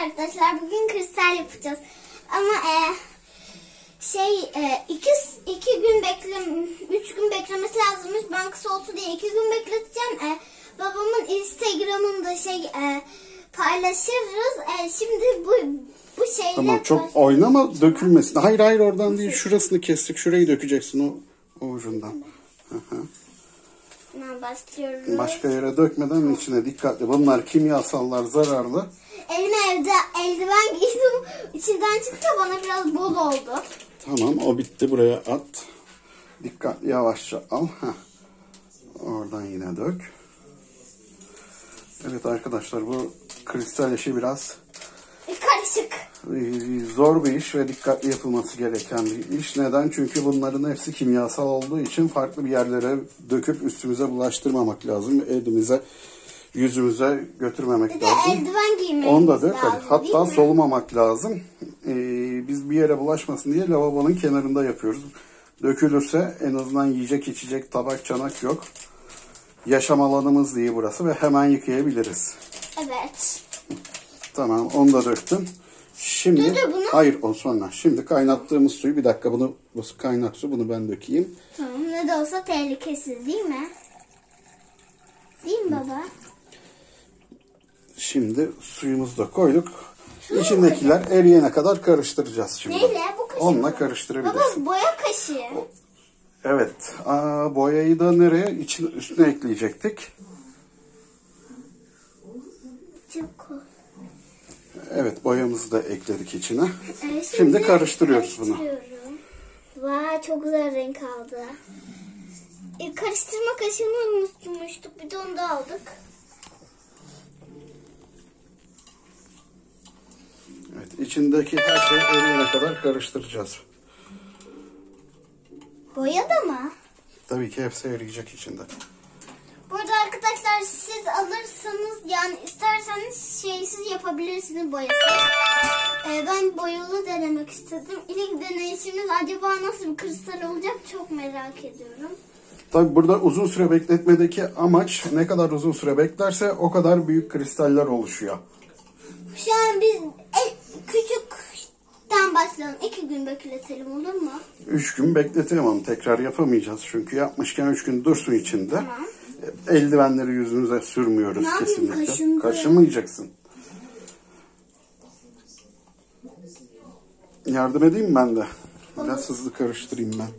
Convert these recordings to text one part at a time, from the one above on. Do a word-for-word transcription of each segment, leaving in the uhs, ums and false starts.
arkadaşlar, bugün kristal yapacağız. Ama e, şey e, iki, iki gün beklem, üç gün beklemesi lazımmış. Ben kısa olsun diye iki gün bekleteceğim. E, babamın Instagram'ında şey e, paylaşırız. E, şimdi bu bu şeyle... Tamam, çok oynama, dökülmesin. Hayır hayır, oradan değil, şurasını kestik. Şurayı dökeceksin o, o ucundan. Hı hı. Başlıyoruz. Başka yere dökmeden içine dikkatli. Bunlar kimyasallar, zararlı. Elime evde eldiven giydim. İçinden çıktı, bana biraz bol oldu. Tamam, o bitti. Buraya at. Dikkatli, yavaşça al. Heh. Oradan yine dök. Evet arkadaşlar, bu kristal işi biraz karışık. Zor bir iş ve dikkatli yapılması gereken bir iş. Neden? Çünkü bunların hepsi kimyasal olduğu için farklı bir yerlere döküp üstümüze bulaştırmamak lazım. Elimize, yüzümüze götürmemek bir de lazım. eldiven giymemiz Onu da dök. lazım. Hatta solumamak lazım. Ee, biz bir yere bulaşmasın diye lavabonun kenarında yapıyoruz. Dökülürse en azından yiyecek, içecek, tabak, çanak yok. Yaşam alanımız diye burası ve hemen yıkayabiliriz. Evet. Tamam, onu da döktüm. Şimdi, dur, dur, bunu... hayır o sonra. Şimdi kaynattığımız suyu, bir dakika, bunu, bu kaynak su, bunu ben dökeyim. Tamam, ne de olsa tehlikesiz değil mi? Değil mi baba? Şimdi suyumuzu da koyduk. Şunu İçindekiler eriyene kadar karıştıracağız şimdi. Neyle? Bu kaşığı Onunla mı? karıştırabilirsin. Baba, boya kaşığı. Evet. Aa, boyayı da nereye? İçine, üstüne ekleyecektik. Çok cool. Evet, boyamızı da ekledik içine. Evet, şimdi, şimdi karıştırıyoruz bunu. Vay, çok güzel renk aldı. E, karıştırma kaşığını unutmuştuk. Bir de onu da aldık. Evet, içindeki her şeyi eriyene kadar karıştıracağız. Boya da mı? Tabii ki hepsi eriyecek içinde. Bu arada arkadaşlar, siz alırsanız, yani isterseniz şeysiz yapabilirsiniz, boyasız. Ee, ben boyalı denemek istedim. İlk deneyişimiz acaba nasıl bir kristal olacak, çok merak ediyorum. Tabii burada uzun süre bekletmedeki amaç, ne kadar uzun süre beklerse o kadar büyük kristaller oluşuyor. Şu an biz en küçükten başlayalım. İki gün bekletelim, olur mu? Üç gün bekletelim ama tekrar yapamayacağız. Çünkü yapmışken üç gün dursun içinde. Tamam. Eldivenleri yüzümüze sürmüyoruz ne kesinlikle. Kaşındı. Kaşımayacaksın. Yardım edeyim mi ben de? Biraz hızlı karıştırayım ben.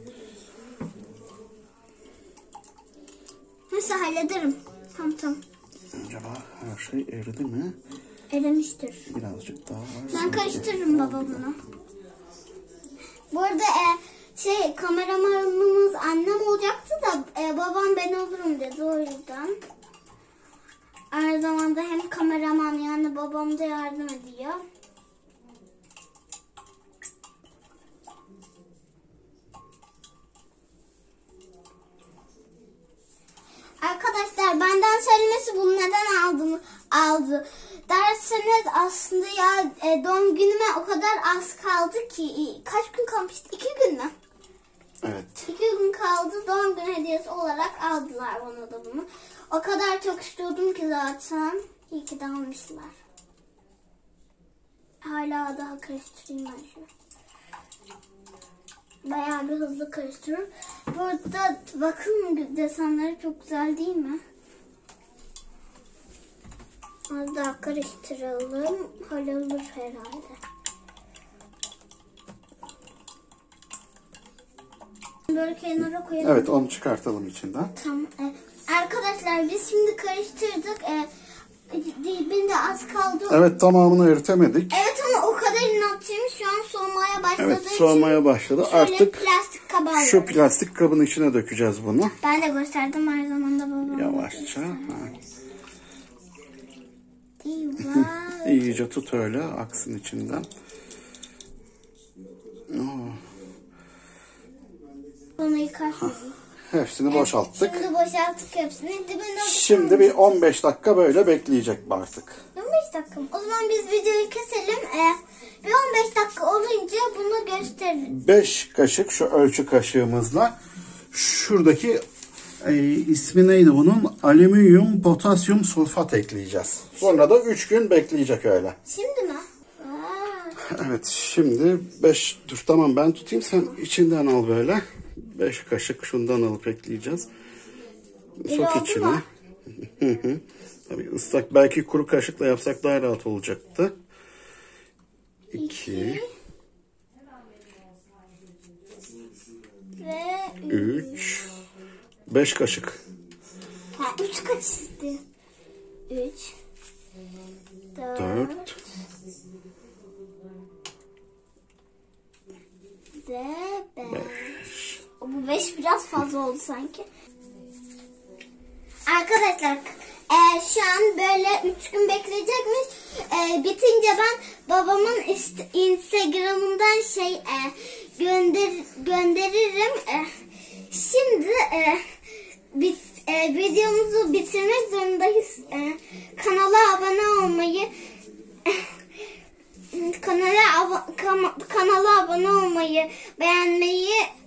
Nasıl hallederim? Tamam tamam. Acaba her şey eridi mi? Erimiştir. Birazcık daha var. Ben karıştırırım baba bunu. Bu arada e, şey kameramanımız annem olacaktı da e, babam ben olurum dedi, o yüzden. Aynı zamanda hem kameraman, yani babam da yardım ediyor. Arkadaşlar, benden söylemesi, bunu neden aldığını aldı derseniz, aslında ya e, doğum günüme o kadar az kaldı ki, kaç gün kalmıştı? İki gün mü? Evet. İki gün kaldı, doğum günü hediyesi olarak aldılar bana da bunu. O kadar çok istiyordum ki zaten. İyi ki de almışlar. Hala daha karıştırayım ben şu. Bayağı bir hızlı karıştırıyorum. Burada bakın, desenleri çok güzel değil mi? Az daha karıştıralım. Hallolur herhalde. Böyle kenara koyalım. Evet, onu çıkartalım içinden. Tamam. Ee, arkadaşlar, biz şimdi karıştırdık. Ee, dibinde az kaldı. Evet, tamamını eritemedik. Evet ama o kadar inatçıymış. Şu an soğumaya başladı. Evet, soğumaya başladı. Artık plastik kaba şu alıyorum. plastik kabın içine dökeceğiz bunu. Ben de gösterdim her zaman da babama. Yavaşça. Vay. İyice tut, öyle aksın içinden. Oh. Bunu yıkarsın. Hepsini Evet, boşalttık. Şimdi boşalttık hepsini. Dibinde Şimdi bir on beş dakika böyle bekleyecek artık. on beş dakika mı? O zaman biz videoyu keselim. Ee, bir on beş dakika olunca bunu gösteririz. beş kaşık şu ölçü kaşığımızla şuradaki e, ismi neydi bunun? Alüminyum potasyum sulfat ekleyeceğiz. Sonra da üç gün bekleyecek öyle. Şimdi mi? Evet, şimdi beş, dur tamam ben tutayım, sen içinden al böyle. beş kaşık şundan alıp ekleyeceğiz. Sok oldu içine. mu? Hı hı. Tabii ıslak, belki kuru kaşıkla yapsak daha rahat olacaktı. iki Ve üç beş kaşık. ha, üç kaçtı? üç dört dört ve beş. beş. Bu beş biraz fazla oldu sanki. Arkadaşlar e, şu an böyle üç gün bekleyecekmiş. E, bitince ben babamın ist- Instagram'ından şey e, gönder gönderirim. E, şimdi e, bit, e, videomuzu bitirmek zorundayız. E, kanala abone olmayı kanala abo- kam- kanala abone olmayı, beğenmeyi